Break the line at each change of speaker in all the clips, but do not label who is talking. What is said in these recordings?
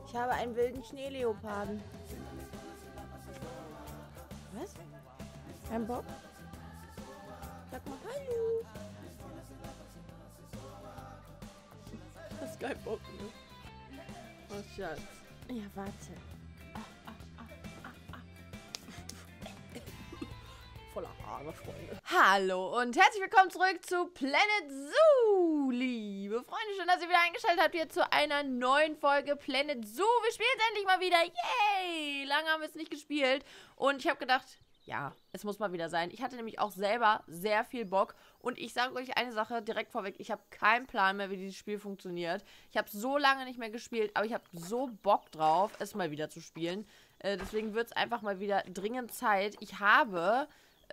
Ich habe einen wilden Schneeleoparden. Was? Kein Bock? Sag mal hallo. Das ist kein Bock, ne? Oh, Schatz. Ja, warte. Voller Haare, Freunde. Hallo und herzlich willkommen zurück zu Planet Zoo, liebe Freunde. Schön, dass ihr wieder eingeschaltet habt hier zu einer neuen Folge Planet Zoo. Wir spielen es endlich mal wieder. Yay! Lange haben wir es nicht gespielt. Und ich habe gedacht, ja, es muss mal wieder sein. Ich hatte nämlich auch selber sehr viel Bock. Und ich sage euch eine Sache direkt vorweg. Ich habe keinen Plan mehr, wie dieses Spiel funktioniert. Ich habe so lange nicht mehr gespielt, aber ich habe so Bock drauf, es mal wieder zu spielen. Deswegen wird es einfach mal wieder dringend Zeit. Ich habe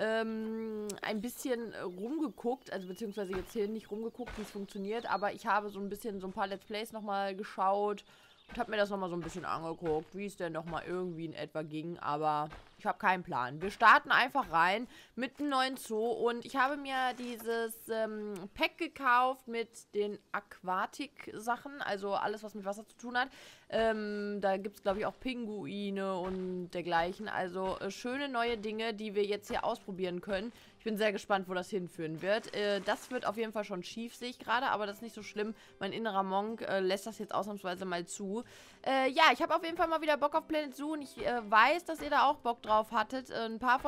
ein bisschen rumgeguckt, also beziehungsweise jetzt hier nicht rumgeguckt, wie es funktioniert, aber ich habe so ein bisschen so ein paar Let's Plays nochmal geschaut und habe mir das nochmal so ein bisschen angeguckt, wie es denn nochmal irgendwie in etwa ging, aber ich habe keinen Plan. Wir starten einfach rein mit einem neuen Zoo und ich habe mir dieses Pack gekauft mit den Aquatik-Sachen, also alles, was mit Wasser zu tun hat. Da gibt es, glaube ich, auch Pinguine und dergleichen, also schöne neue Dinge, die wir jetzt hier ausprobieren können. Ich bin sehr gespannt, wo das hinführen wird. Das wird auf jeden Fall schon schief, sehe ich gerade, aber das ist nicht so schlimm. Mein innerer Monk lässt das jetzt ausnahmsweise mal zu. Ja, ich habe auf jeden Fall mal wieder Bock auf Planet Zoo und ich weiß, dass ihr da auch Bock drauf hattet. Ein paar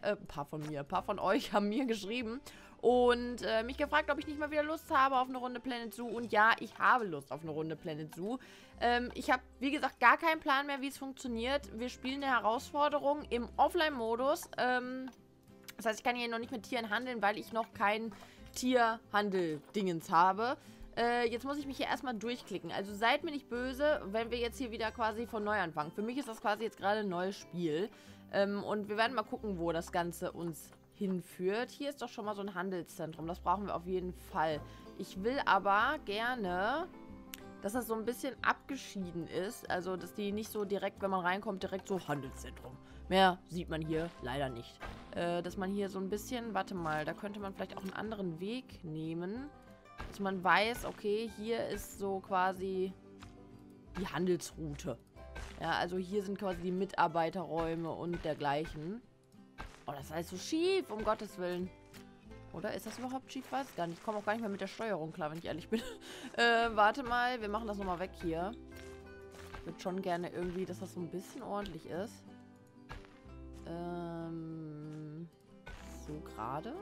von euch haben mir geschrieben und mich gefragt, ob ich nicht mal wieder Lust habe auf eine Runde Planet Zoo. Und ja, ich habe Lust auf eine Runde Planet Zoo. Ich habe, wie gesagt, gar keinen Plan mehr, wie es funktioniert. Wir spielen eine Herausforderung im Offline-Modus. Das heißt, ich kann hier noch nicht mit Tieren handeln, weil ich noch kein Tierhandel-Dingens habe. Jetzt muss ich mich hier erstmal durchklicken. Also seid mir nicht böse, wenn wir jetzt hier wieder quasi von neu anfangen. Für mich ist das quasi jetzt gerade ein neues Spiel. Und wir werden mal gucken, wo das Ganze uns hinführt. Hier ist doch schon mal so ein Handelszentrum. Das brauchen wir auf jeden Fall. Ich will aber gerne, dass das so ein bisschen abgeschieden ist. Also, dass die nicht so direkt, wenn man reinkommt, direkt so Handelszentrum. Mehr sieht man hier leider nicht. Dass man hier so ein bisschen, warte mal, da könnte man vielleicht auch einen anderen Weg nehmen. Dass man weiß, okay, hier ist so quasi die Handelsroute. Ja, also hier sind quasi die Mitarbeiterräume und dergleichen. Oh, das ist alles so schief, um Gottes Willen. Oder ist das überhaupt schief? Weiß ich gar nicht. Ich komme auch gar nicht mehr mit der Steuerung klar, wenn ich ehrlich bin. Warte mal, wir machen das nochmal weg hier. Ich würde schon gerne irgendwie, dass das so ein bisschen ordentlich ist. So gerade?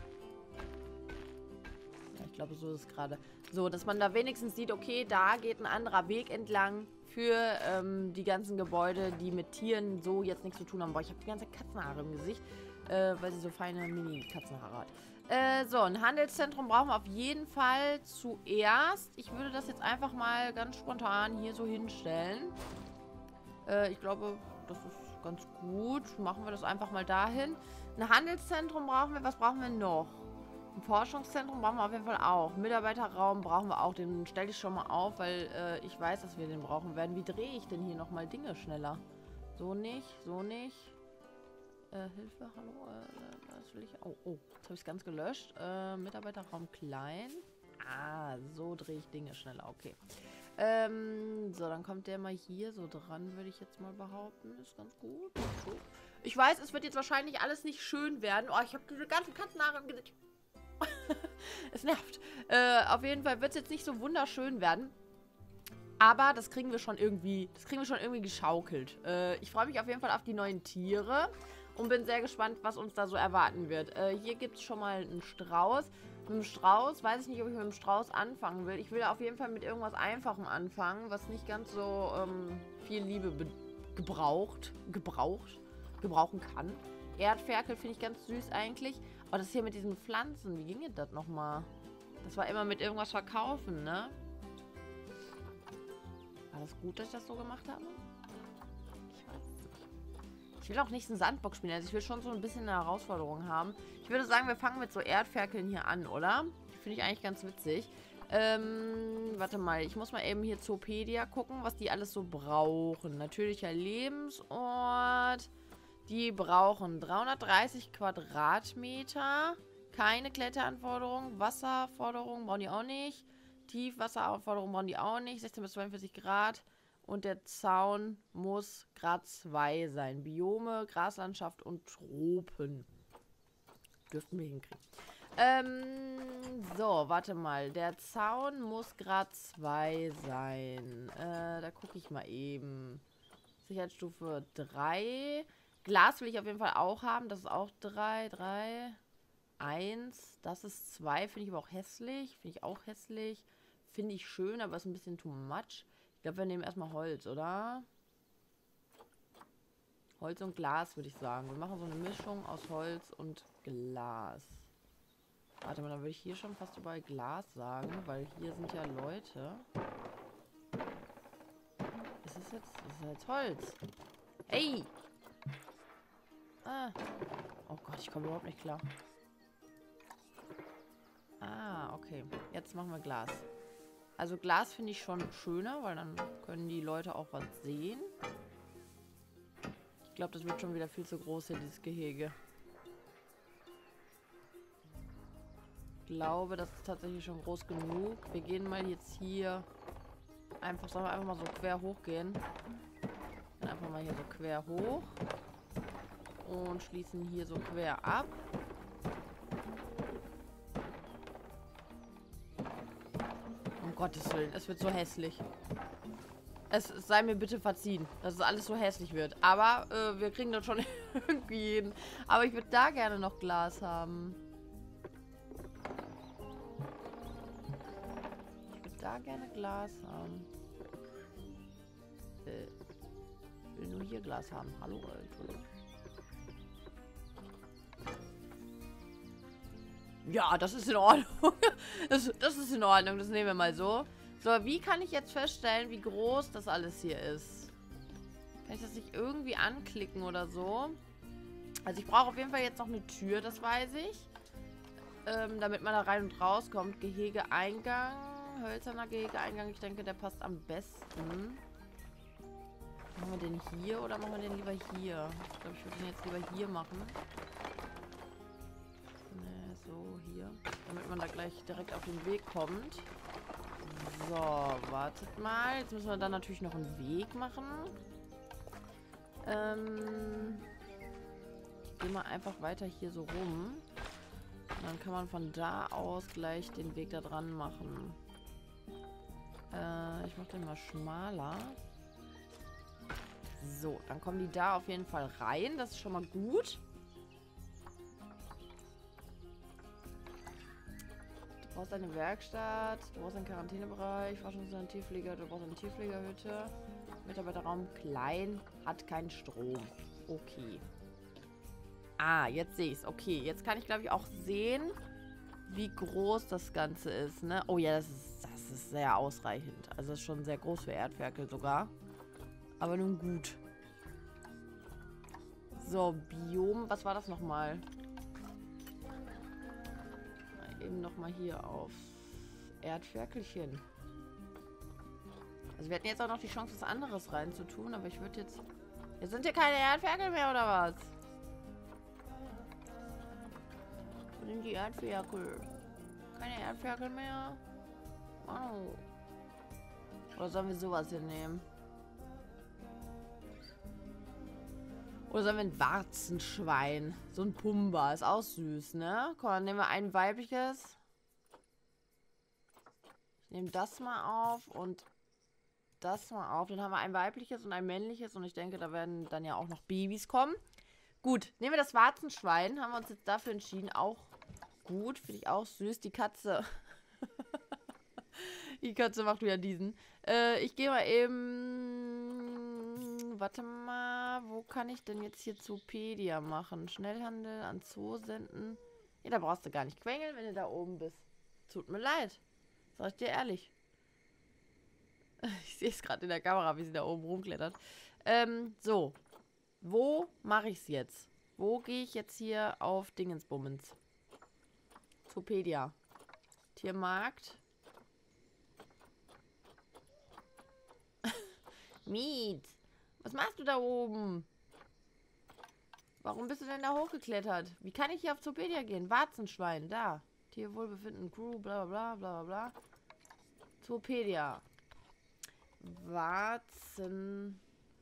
Ja, ich glaube, so ist es gerade. So, dass man da wenigstens sieht, okay, da geht ein anderer Weg entlang für die ganzen Gebäude, die mit Tieren so jetzt nichts zu tun haben. Boah, ich habe die ganze Katzenhaare im Gesicht, weil sie so feine Mini-Katzenhaare hat. So, ein Handelszentrum brauchen wir auf jeden Fall zuerst. Ich würde das jetzt einfach mal ganz spontan hier so hinstellen. Ich glaube, das ist ganz gut. Machen wir das einfach mal dahin. Ein Handelszentrum brauchen wir. Was brauchen wir noch? Ein Forschungszentrum brauchen wir auf jeden Fall auch. Mitarbeiterraum brauchen wir auch. Den stelle ich schon mal auf, weil ich weiß, dass wir den brauchen werden. Wie drehe ich denn hier nochmal Dinge schneller? So nicht, so nicht. Hilfe, hallo? Was will ich? Oh, jetzt habe ich es ganz gelöscht. Mitarbeiterraum klein. Ah, so drehe ich Dinge schneller. Okay. So, dann kommt der mal hier so dran, würde ich jetzt mal behaupten. Ist ganz gut. So. Ich weiß, es wird jetzt wahrscheinlich alles nicht schön werden. Oh, ich habe diese ganzen Katzenhaare im Gesicht. Es nervt. Auf jeden Fall wird es jetzt nicht so wunderschön werden. Aber das kriegen wir schon irgendwie, geschaukelt. Ich freue mich auf jeden Fall auf die neuen Tiere und bin sehr gespannt, was uns da so erwarten wird. Hier gibt es schon mal einen Strauß. Mit dem Strauß weiß ich nicht, ob ich mit dem Strauß anfangen will. Ich will auf jeden Fall mit irgendwas Einfachem anfangen, was nicht ganz so viel Liebe gebrauchen kann. Erdferkel finde ich ganz süß eigentlich. Oh, das hier mit diesen Pflanzen, wie ging das nochmal? Das war immer mit irgendwas verkaufen, ne? War das gut, dass ich das so gemacht habe? Ich weiß es nicht. Ich will auch nicht einen Sandbox spielen. Also ich will schon so ein bisschen eine Herausforderung haben. Ich würde sagen, wir fangen mit so Erdferkeln hier an, oder? Finde ich eigentlich ganz witzig. Warte mal. Ich muss mal eben hier Zoopedia gucken, was die alles so brauchen. Natürlicher Lebensort. Die brauchen 330 Quadratmeter. Keine Kletteranforderung. Wasserforderung brauchen die auch nicht. Tiefwasseranforderungen brauchen die auch nicht. 16 bis 42 Grad. Und der Zaun muss Grad 2 sein. Biome, Graslandschaft und Tropen. Dürften wir hinkriegen. So, warte mal. Der Zaun muss Grad 2 sein. Da gucke ich mal eben. Sicherheitsstufe 3. Glas will ich auf jeden Fall auch haben. Das ist auch 3. 3. 1. Das ist 2. Finde ich aber auch hässlich. Finde ich auch hässlich. Finde ich schön, aber ist ein bisschen too much. Ich glaube, wir nehmen erstmal Holz, oder? Holz und Glas, würde ich sagen. Wir machen so eine Mischung aus Holz und Glas. Warte mal, dann würde ich hier schon fast überall Glas sagen, weil hier sind ja Leute. Ist es jetzt Holz? Ey! Ah. Oh Gott, ich komme überhaupt nicht klar. Ah, okay. Jetzt machen wir Glas. Also Glas finde ich schon schöner, weil dann können die Leute auch was sehen. Ich glaube, das wird schon wieder viel zu groß hier, dieses Gehege. Ich glaube, das ist tatsächlich schon groß genug. Wir gehen mal jetzt hier einfach, sollen wir einfach mal so quer hochgehen. Dann einfach mal hier so quer hoch. Und schließen hier so quer ab. Um Gottes Willen, es wird so hässlich. Es sei mir bitte verziehen, dass es alles so hässlich wird. Aber wir kriegen das schon irgendwie hin. Aber ich würde da gerne noch Glas haben. Ich würde da gerne Glas haben. Ich will nur hier Glas haben. Hallo, Entschuldigung. Ja, das ist in Ordnung. Das ist in Ordnung. Das nehmen wir mal so. So, wie kann ich jetzt feststellen, wie groß das alles hier ist? Kann ich das nicht irgendwie anklicken oder so? Also ich brauche auf jeden Fall jetzt noch eine Tür, das weiß ich. Damit man da rein und raus kommt. Gehegeeingang. Hölzerner Gehegeeingang. Ich denke, der passt am besten. Machen wir den hier oder machen wir den lieber hier? Ich glaube, ich würde den jetzt lieber hier machen. Ne, so hier. Damit man da gleich direkt auf den Weg kommt. So, wartet mal. Jetzt müssen wir dann natürlich noch einen Weg machen. Ich gehe mal einfach weiter hier so rum. Und dann kann man von da aus gleich den Weg da dran machen. Ich mache den mal schmaler. So, dann kommen die da auf jeden Fall rein. Das ist schon mal gut. Du brauchst eine Werkstatt, du brauchst einen Quarantänebereich, Forschungs- Tierpfleger, du brauchst eine Tierpflegerhütte. Mitarbeiterraum klein, hat keinen Strom. Okay. Ah, jetzt sehe ich es. Okay, jetzt kann ich, glaube ich, auch sehen, wie groß das Ganze ist, ne? Oh ja, das ist sehr ausreichend. Also das ist schon sehr groß für Erdferkel sogar. Aber nun gut. So, Biom, was war das nochmal? Eben nochmal hier auf Erdferkelchen. Also wir hätten jetzt auch noch die Chance, was anderes reinzutun, aber ich würde jetzt... Jetzt sind hier keine Erdferkel mehr, oder was? Wo sind die Erdferkel? Keine Erdferkel mehr? Wow. Oder sollen wir sowas hier nehmen? Oder sollen wir ein Warzenschwein? So ein Pumba. Ist auch süß, ne? Komm, dann nehmen wir ein weibliches. Ich nehme das mal auf und das mal auf. Dann haben wir ein weibliches und ein männliches. Und ich denke, da werden dann ja auch noch Babys kommen. Gut, nehmen wir das Warzenschwein. Haben wir uns jetzt dafür entschieden. Auch gut. Finde ich auch süß. Die Katze. Die Katze macht wieder diesen. Ich gehe mal eben... Warte mal. Wo kann ich denn jetzt hier Zoopedia machen? Schnellhandel an Zoo senden. Ja, da brauchst du gar nicht quengeln, wenn du da oben bist. Tut mir leid. Sag ich dir ehrlich. Ich sehe es gerade in der Kamera, wie sie da oben rumklettert. So. Wo mache ich es jetzt? Wo gehe ich jetzt hier auf Dingensbummens? Zoopedia. Tiermarkt. Miet. Was machst du da oben? Warum bist du denn da hochgeklettert? Wie kann ich hier auf Zoopedia gehen? Warzenschwein, da. Tierwohlbefinden, Crew, bla bla bla bla bla. Zoopedia. Warzenschwein.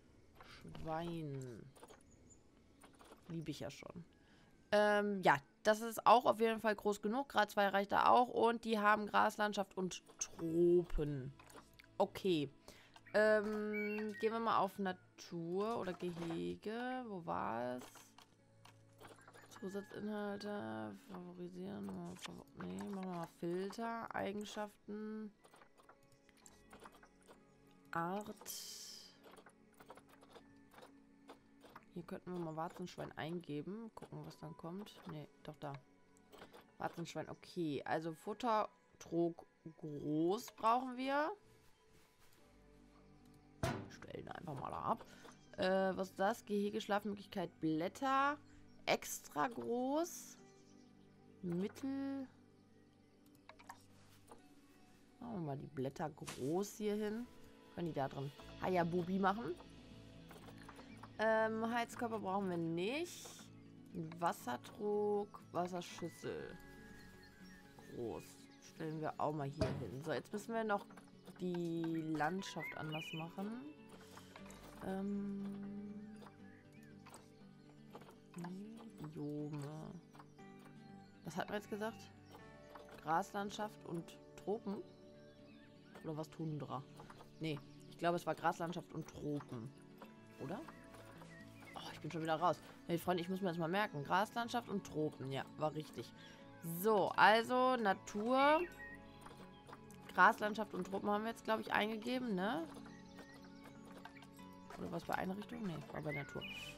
Liebe ich ja schon. Ja, das ist auch auf jeden Fall groß genug. Grad 2 reicht da auch. Und die haben Graslandschaft und Tropen. Okay. Gehen wir mal auf Natur oder Gehege. Wo war es? Zusatzinhalte. Favorisieren. Nee, machen wir mal Filter. Eigenschaften. Art. Hier könnten wir mal Warzenschwein eingeben. Gucken, was dann kommt. Nee, doch da. Warzenschwein, okay. Also Futter, Trog, groß brauchen wir. Stellen einfach mal da ab. Was ist das? Gehege, Schlafmöglichkeit, Blätter. Extra groß. Mittel. Machen wir mal die Blätter groß hier hin. Können die da drin Hayabubi machen? Heizkörper brauchen wir nicht. Wassertrog, Wasserschüssel. Groß. Stellen wir auch mal hier hin. So, jetzt müssen wir noch die Landschaft anders machen. Biome. Was hat man jetzt gesagt? Graslandschaft und Tropen? Oder was Tundra? Nee, ich glaube, es war Graslandschaft und Tropen. Oder? Oh, ich bin schon wieder raus. Hey, Freunde, ich muss mir das mal merken. Graslandschaft und Tropen. Ja, war richtig. So, also Natur. Graslandschaft und Tropen haben wir jetzt, glaube ich, eingegeben, ne? Oder was bei Einrichtung? Ne, war bei Natur.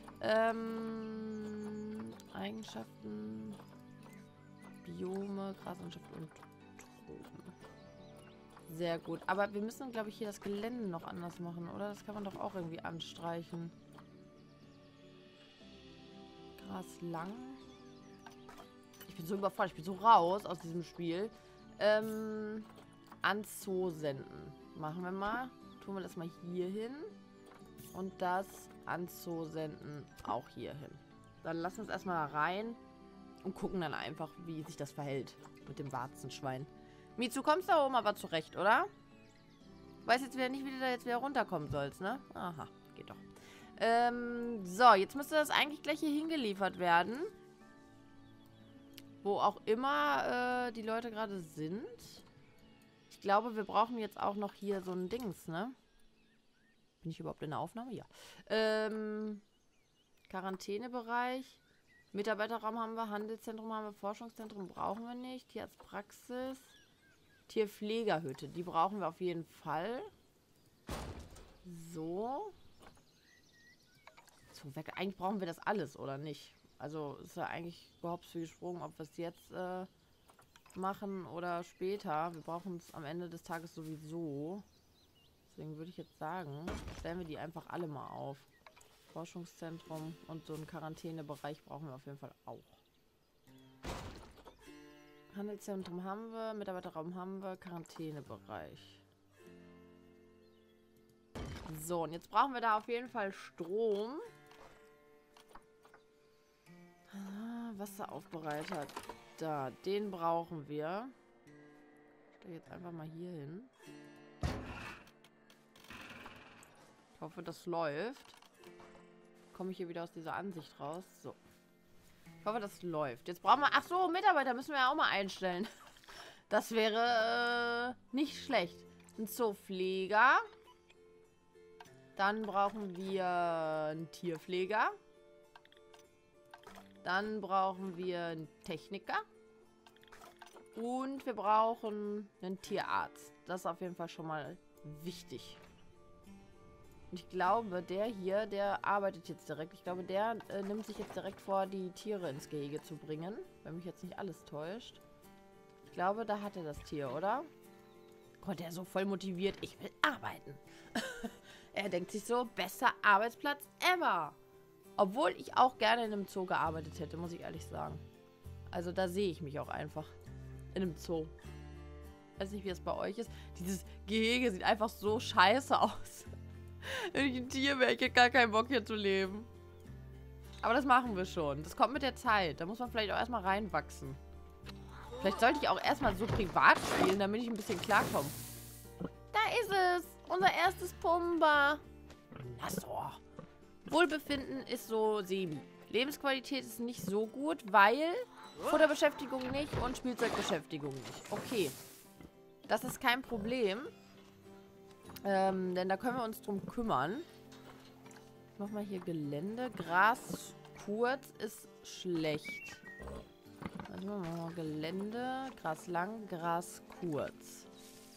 Eigenschaften. Biome, Graslandschaft und Tropen. Sehr gut. Aber wir müssen, glaube ich, hier das Gelände noch anders machen, oder? Das kann man doch auch irgendwie anstreichen. Gras lang. Ich bin so überfordert. Ich bin so raus aus diesem Spiel. An Zoo senden. Machen wir mal. Tun wir das mal hier hin. Und das an Zoo senden auch hier hin. Dann lassen wir es erstmal da rein und gucken dann einfach, wie sich das verhält mit dem Warzenschwein. Mizu, kommst da oben aber zurecht, oder? Weiß jetzt wieder nicht, wie du da jetzt wieder runterkommen sollst, ne? Aha, geht doch. So, jetzt müsste das eigentlich gleich hier hingeliefert werden. Wo auch immer die Leute gerade sind. Ich glaube, wir brauchen jetzt auch noch hier so ein Dings, ne? Bin ich überhaupt in der Aufnahme? Ja. Quarantänebereich. Mitarbeiterraum haben wir, Handelszentrum haben wir, Forschungszentrum brauchen wir nicht. Tierarztpraxis. Tierpflegerhütte, die brauchen wir auf jeden Fall. So. Eigentlich brauchen wir das alles, oder nicht? Also ist ja eigentlich überhaupt viel gesprungen, ob wir es jetzt machen oder später. Wir brauchen es am Ende des Tages sowieso. Deswegen würde ich jetzt sagen, stellen wir die einfach alle mal auf. Forschungszentrum und so einen Quarantänebereich brauchen wir auf jeden Fall auch. Handelszentrum haben wir, Mitarbeiterraum haben wir, Quarantänebereich. So, und jetzt brauchen wir da auf jeden Fall Strom. Wasseraufbereiter. Da, den brauchen wir. Ich stelle jetzt einfach mal hier hin. Ich hoffe, das läuft. Komme ich hier wieder aus dieser Ansicht raus. So. Ich hoffe, das läuft. Jetzt brauchen wir... Ach so, Mitarbeiter müssen wir ja auch mal einstellen. Das wäre nicht schlecht. Ein Zoopfleger. Dann brauchen wir einen Tierpfleger. Dann brauchen wir einen Techniker. Und wir brauchen einen Tierarzt. Das ist auf jeden Fall schon mal wichtig. Und ich glaube, der hier, der arbeitet jetzt direkt. Ich glaube, der nimmt sich jetzt direkt vor, die Tiere ins Gehege zu bringen. Wenn mich jetzt nicht alles täuscht. Ich glaube, da hat er das Tier, oder? Gott, der ist so voll motiviert. Ich will arbeiten. Er denkt sich so, bester Arbeitsplatz ever. Obwohl ich auch gerne in einem Zoo gearbeitet hätte, muss ich ehrlich sagen. Also da sehe ich mich auch einfach. In einem Zoo. Weiß nicht, wie es bei euch ist. Dieses Gehege sieht einfach so scheiße aus. Wenn ich ein Tier wäre, ich hätte gar keinen Bock hier zu leben. Aber das machen wir schon. Das kommt mit der Zeit. Da muss man vielleicht auch erstmal reinwachsen. Vielleicht sollte ich auch erstmal so privat spielen, damit ich ein bisschen klarkomme. Da ist es. Unser erstes Pumba. Na so. Wohlbefinden ist so semi. Lebensqualität ist nicht so gut, weil Futterbeschäftigung nicht und Spielzeugbeschäftigung nicht. Okay. Das ist kein Problem. Denn da können wir uns drum kümmern. Nochmal hier Gelände. Gras kurz ist schlecht. Also machen wir mal Gelände. Gras lang, Gras kurz.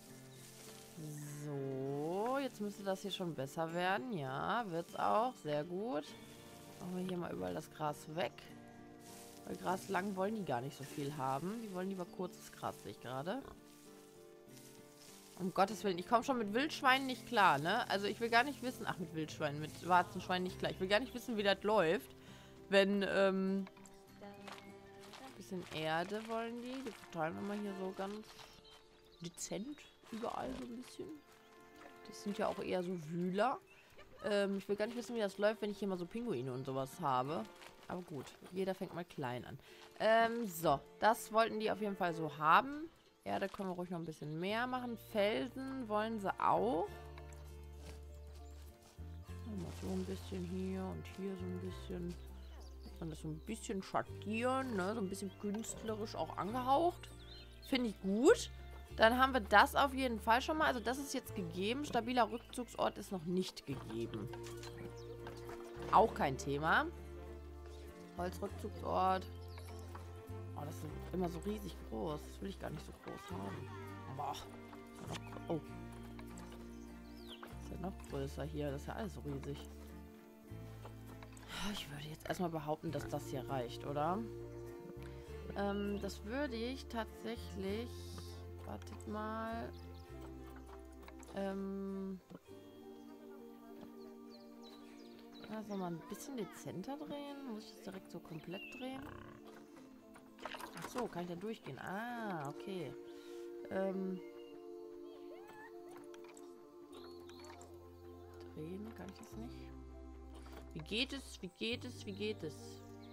So, jetzt müsste das hier schon besser werden. Ja, wird's auch. Sehr gut. Machen wir hier mal überall das Gras weg. Weil Gras lang wollen die gar nicht so viel haben. Die wollen lieber kurzes Gras, sehe ich gerade. Um Gottes Willen, ich komme schon mit Wildschweinen nicht klar, ne? Also ich will gar nicht wissen... Ach, mit Wildschweinen, mit Warzenschweinen nicht klar. Ich will gar nicht wissen, wie das läuft. Wenn, bisschen Erde wollen die. Die verteilen wir mal hier so ganz dezent überall so ein bisschen. Das sind ja auch eher so Wühler. Ich will gar nicht wissen, wie das läuft, wenn ich hier mal so Pinguine und sowas habe. Aber gut, jeder fängt mal klein an. So, das wollten die auf jeden Fall so haben. Erde können wir ruhig noch ein bisschen mehr machen. Felsen wollen sie auch. Mal so ein bisschen hier und hier so ein bisschen. Und das so ein bisschen schattieren, ne? So ein bisschen künstlerisch auch angehaucht. Finde ich gut. Dann haben wir das auf jeden Fall schon mal. Also das ist jetzt gegeben. Stabiler Rückzugsort ist noch nicht gegeben. Auch kein Thema. Holzrückzugsort. Oh, das ist immer so riesig groß. Das will ich gar nicht so groß haben. Boah. Oh. Das ist ja noch größer hier. Das ist ja alles so riesig. Ich würde jetzt erstmal behaupten, dass das hier reicht, oder? Das würde ich tatsächlich... Wartet mal. Also mal ein bisschen dezenter drehen. Muss ich das direkt so komplett drehen? Ach so, kann ich da durchgehen? Ah, okay. Drehen, kann ich das nicht? Wie geht es? Wie geht es? Wie geht es?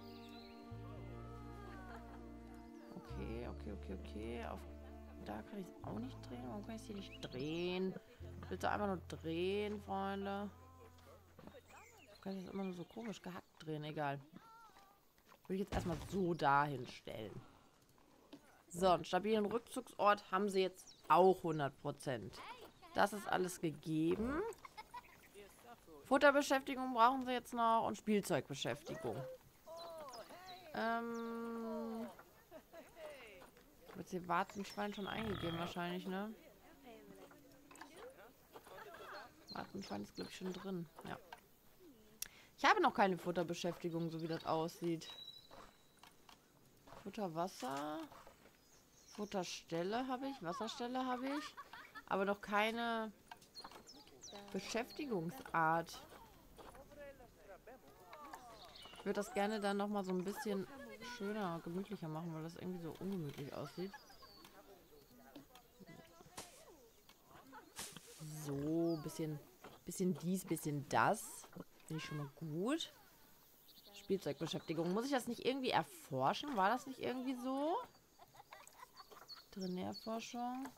Okay. Auf da kann ich es auch nicht drehen. Warum kann ich es hier nicht drehen? Bitte einfach nur drehen, Freunde. Kann ich das immer nur so komisch gehackt drehen? Egal. Würde ich jetzt erstmal so dahin stellen. So, einen stabilen Rückzugsort haben sie jetzt auch 100%. Das ist alles gegeben. Futterbeschäftigung brauchen sie jetzt noch und Spielzeugbeschäftigung. Wird hier Warzenschwein schon eingegeben wahrscheinlich, ne? Warzenschwein ist, glaube ich, schon drin. Ja. Ich habe noch keine Futterbeschäftigung, so wie das aussieht. Futterwasser. Futterstelle habe ich. Wasserstelle habe ich. Aber noch keine Beschäftigungsart. Ich würde das gerne dann nochmal so ein bisschen schöner, gemütlicher machen, weil das irgendwie so ungemütlich aussieht. So, bisschen dies, bisschen das. Finde ich schon mal gut. Spielzeugbeschäftigung. Muss ich das nicht irgendwie erforschen? War das nicht irgendwie so? Veterinärforschung.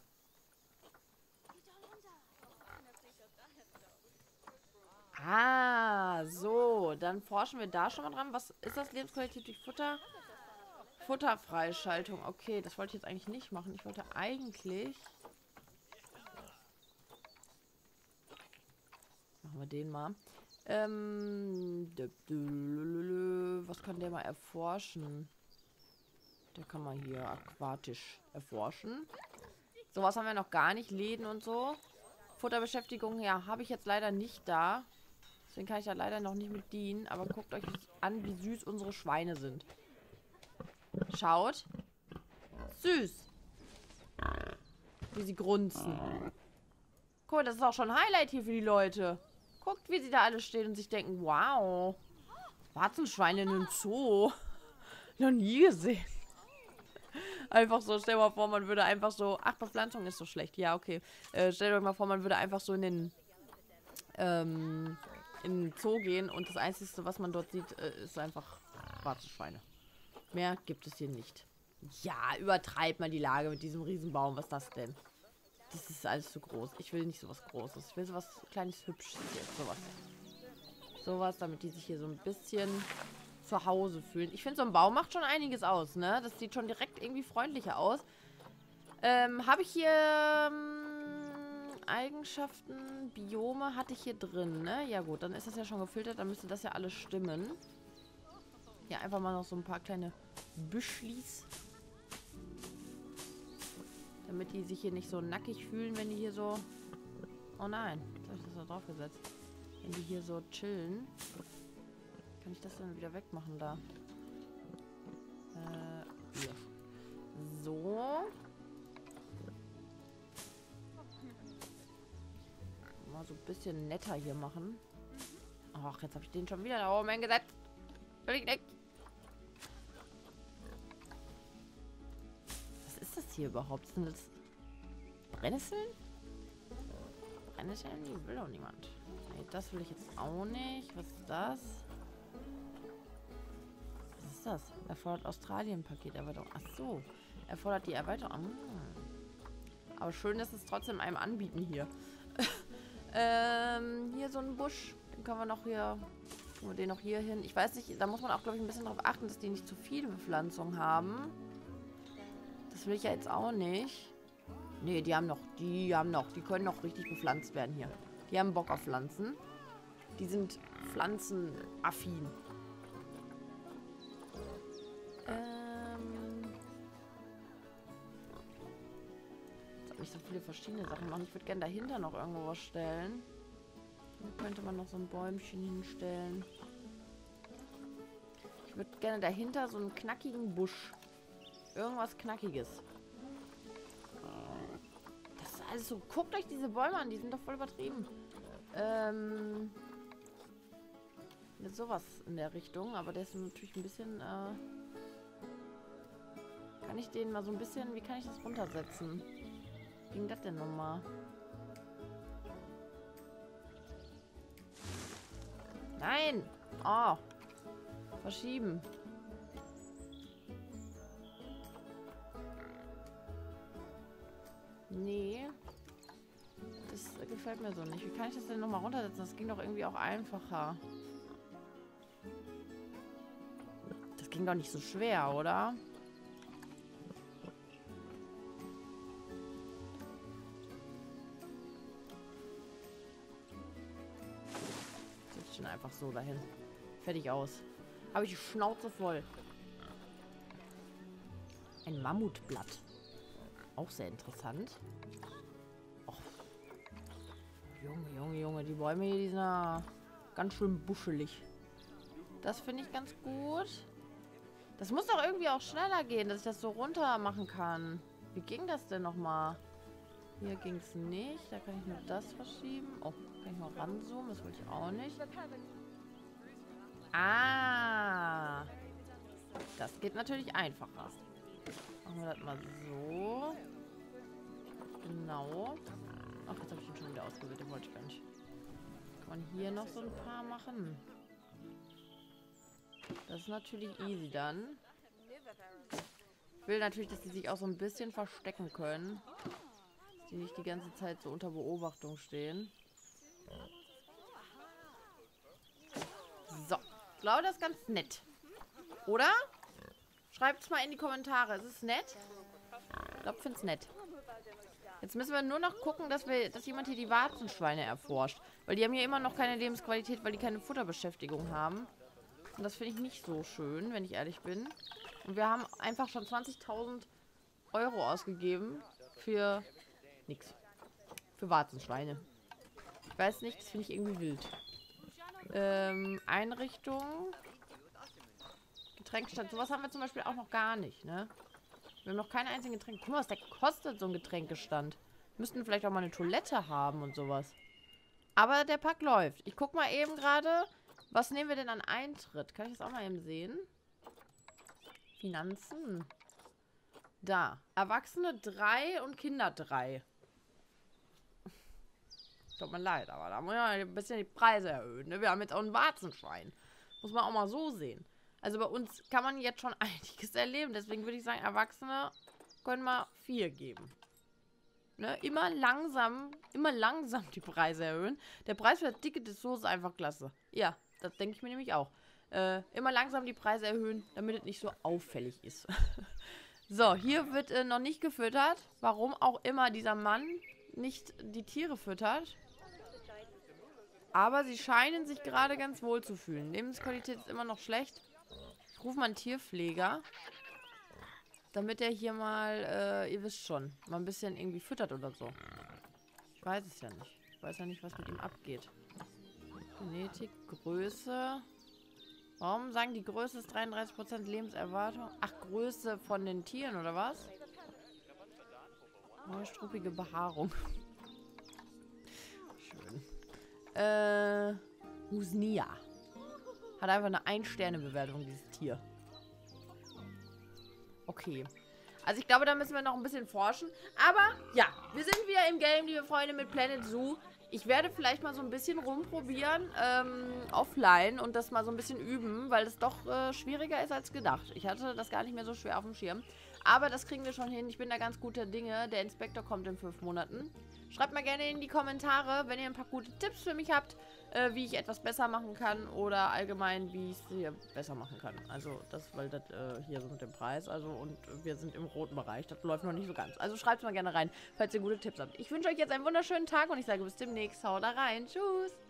Ah, so. Dann forschen wir da schon mal dran. Was ist das? Lebensqualität durch Futter? Futterfreischaltung. Okay, das wollte ich jetzt eigentlich nicht machen. Ich wollte eigentlich... Machen wir den mal. Was kann der mal erforschen? Der kann man hier aquatisch erforschen. Sowas haben wir noch gar nicht. Läden und so. Futterbeschäftigung, ja, habe ich jetzt leider nicht da. Deswegen kann ich da leider noch nicht mit dienen. Aber guckt euch an, wie süß unsere Schweine sind. Schaut. Süß. Wie sie grunzen. Guck, das ist auch schon ein Highlight hier für die Leute. Guckt, wie sie da alle stehen und sich denken, wow. Warzenschweine in einem Zoo. Noch nie gesehen. Einfach so, stell dir mal vor, man würde einfach so... Ach, Bepflanzung ist so schlecht. Ja, okay. Stell dir mal vor, man würde einfach so in den Zoo gehen und das Einzige, was man dort sieht, ist einfach Warzenschweine. Mehr gibt es hier nicht. Ja, übertreibt mal die Lage mit diesem Riesenbaum. Was ist das denn? Das ist alles zu groß. Ich will nicht sowas Großes. Ich will sowas kleines, hübsches hier. Sowas. Sowas, damit die sich hier so ein bisschen zu Hause fühlen. Ich finde, so ein Baum macht schon einiges aus, ne? Das sieht schon direkt irgendwie freundlicher aus. Habe ich hier Eigenschaften, Biome hatte ich hier drin, ne? Ja gut, dann ist das ja schon gefiltert, dann müsste das ja alles stimmen. Hier einfach mal noch so ein paar kleine Büschlis. Damit die sich hier nicht so nackig fühlen, wenn die hier so... Oh nein, jetzt habe ich das da drauf gesetzt. Wenn die hier so chillen. Kann ich das dann wieder wegmachen da? Hier. So. Mal so ein bisschen netter hier machen. Ach, jetzt habe ich den schon wieder da oben hingesetzt. Völlig nicht. Was ist das hier überhaupt? Sind das Brennnesseln? Brennnesseln? Die will doch niemand. Nee, das will ich jetzt auch nicht. Was ist das? Was ist das? Erfordert Australien-Paket-Erweiterung. Ach so. Erfordert die Erweiterung. Aber schön, dass es trotzdem einem anbieten hier. Hier so ein Busch. Den können wir noch hier... Tun wir den noch hier hin. Ich weiß nicht, da muss man auch, glaube ich, ein bisschen darauf achten, dass die nicht zu viel Bepflanzung haben. Das will ich ja jetzt auch nicht. Nee, die können noch richtig bepflanzt werden hier. Die haben Bock auf Pflanzen. Die sind pflanzenaffin. Jetzt habe ich so viele verschiedene Sachen machen. Ich würde gerne dahinter noch irgendwo was stellen. Hier könnte man noch so ein Bäumchen hinstellen. Ich würde gerne dahinter so einen knackigen Busch. Irgendwas Knackiges. Das ist alles so... Guckt euch diese Bäume an, die sind doch voll übertrieben. Mit sowas in der Richtung, aber der ist natürlich ein bisschen... Kann ich den mal so ein bisschen... Wie kann ich das runtersetzen? Wie ging das denn nochmal? Nein! Oh! Verschieben. Nee. Das gefällt mir so nicht. Wie kann ich das denn nochmal runtersetzen? Das ging doch irgendwie auch einfacher. Das ging doch nicht so schwer, oder? Setz ich den einfach so dahin. Fertig aus. Habe ich die Schnauze voll. Ein Mammutblatt. Auch sehr interessant. Och. Junge, Junge, Junge. Die Bäume hier, die sind ja ganz schön buschelig. Das finde ich ganz gut. Das muss doch irgendwie auch schneller gehen, dass ich das so runter machen kann. Wie ging das denn nochmal? Hier ging es nicht. Da kann ich nur das verschieben. Oh, kann ich mal ranzoomen? Das will ich auch nicht. Ah. Das geht natürlich einfacher. Machen wir das mal so. Genau. Ach, jetzt habe ich ihn schon wieder ausgewählt. Den wollte ich gar nicht. Kann man hier noch so ein paar machen? Das ist natürlich easy dann. Ich will natürlich, dass die sich auch so ein bisschen verstecken können. Dass die nicht die ganze Zeit so unter Beobachtung stehen. So. Ich glaube, das ist ganz nett. Oder? Schreibt es mal in die Kommentare. Ist es nett? Ich glaube, ich finde es nett. Jetzt müssen wir nur noch gucken, dass jemand hier die Warzenschweine erforscht. Weil die haben hier immer noch keine Lebensqualität, weil die keine Futterbeschäftigung haben. Und das finde ich nicht so schön, wenn ich ehrlich bin. Und wir haben einfach schon 20.000 Euro ausgegeben für nichts. Für Warzenschweine. Ich weiß nicht, das finde ich irgendwie wild. Einrichtung. Getränkstand. Sowas haben wir zum Beispiel auch noch gar nicht, ne? Wir haben noch keinen einzigen Getränk. Guck mal, was der kostet, so ein Getränkestand. Müssten vielleicht auch mal eine Toilette haben und sowas. Aber der Pack läuft. Ich guck mal eben gerade, was nehmen wir denn an Eintritt? Kann ich das auch mal eben sehen? Finanzen. Da. Erwachsene 3 und Kinder 3. Tut mir leid, aber da muss man ein bisschen die Preise erhöhen. Ne? Wir haben jetzt auch ein Warzenschwein. Muss man auch mal so sehen. Also bei uns kann man jetzt schon einiges erleben. Deswegen würde ich sagen, Erwachsene können mal 4 geben. ne, immer langsam die Preise erhöhen. Der Preis für das Ticket ist so ist einfach klasse. Ja, das denke ich mir nämlich auch. Immer langsam die Preise erhöhen, damit es nicht so auffällig ist. So, hier wird noch nicht gefüttert. Warum auch immer dieser Mann nicht die Tiere füttert. Aber sie scheinen sich gerade ganz wohl zu fühlen. Lebensqualität ist immer noch schlecht. Ich rufe mal einen Tierpfleger. Damit er hier mal, ihr wisst schon, mal ein bisschen irgendwie füttert oder so. Ich weiß es ja nicht. Ich weiß ja nicht, was mit ihm abgeht. Genetik, Größe. Warum sagen die Größe ist 33% Lebenserwartung? Ach, Größe von den Tieren, oder was? Neustruppige Behaarung. Schön. Husnia. Hat einfach eine 1-Sterne-Bewertung, dieses Tier. Okay. Also ich glaube, da müssen wir noch ein bisschen forschen. Aber ja, wir sind wieder im Game, liebe Freunde, mit Planet Zoo. Ich werde vielleicht mal so ein bisschen rumprobieren, offline und das mal so ein bisschen üben, weil es doch schwieriger ist als gedacht. Ich hatte das gar nicht mehr so schwer auf dem Schirm. Aber das kriegen wir schon hin. Ich bin da ganz guter Dinge. Der Inspektor kommt in 5 Monaten. Schreibt mal gerne in die Kommentare, wenn ihr ein paar gute Tipps für mich habt, wie ich etwas besser machen kann oder allgemein, wie ich es hier besser machen kann. Also das, weil das hier so mit dem Preis, also und wir sind im roten Bereich. Das läuft noch nicht so ganz. Also schreibt es mal gerne rein, falls ihr gute Tipps habt. Ich wünsche euch jetzt einen wunderschönen Tag und ich sage bis demnächst. Haut da rein. Tschüss.